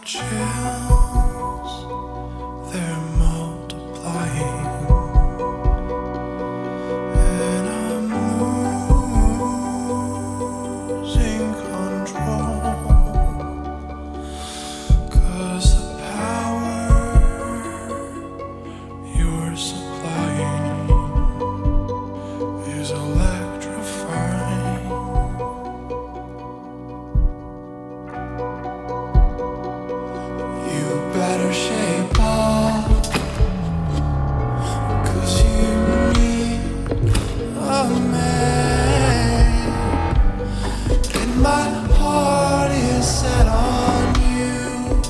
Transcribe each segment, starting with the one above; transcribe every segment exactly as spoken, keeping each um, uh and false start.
chills, they're multiplying, and I'm losing control, 'cause the power you're supplying is electrifying. You better shape up, 'cause you need a man, and my heart is set on you.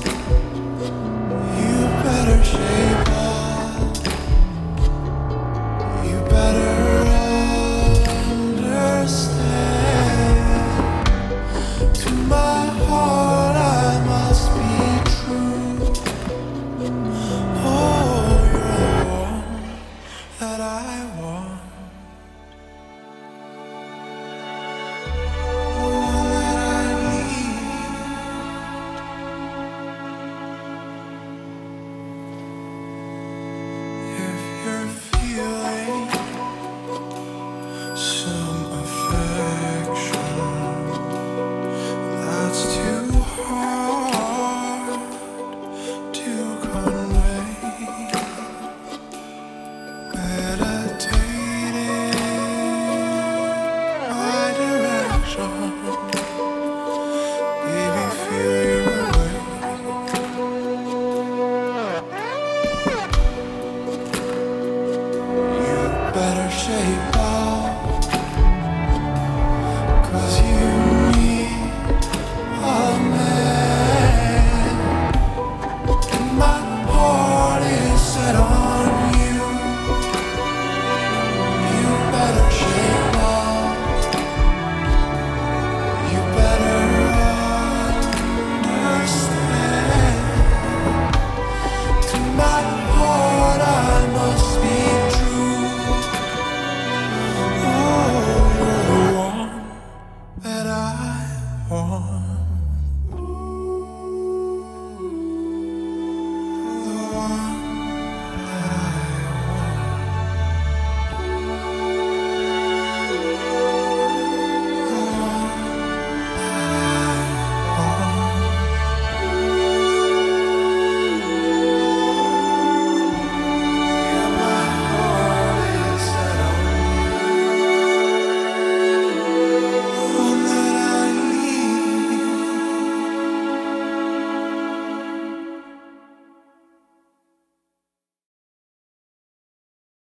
You better shape up, you better understand. To my heart I must be true. Oh, you're all that I want, all that I need. If you're feeling some affection that's too hard to convey, meditating my direction, baby, feel your way. You better shape